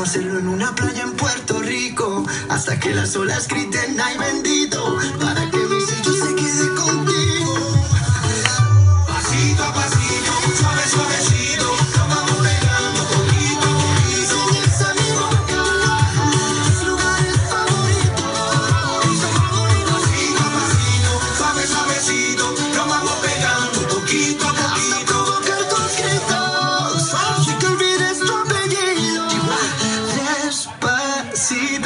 hacerlo en una playa en Puerto Rico, hasta que las olas griten ay bendito, para que mi sello se quede contigo. Pasito a pasito, suave suavecito, nos vamos pegando poquito a poquito. Esa mi boca, mis lugares favoritos. Pasito a pasito, suave suavecito, nos vamos pegando poquito a poquito. Hasta provocar tus gritos, si que olvides tu apellido. Despacito.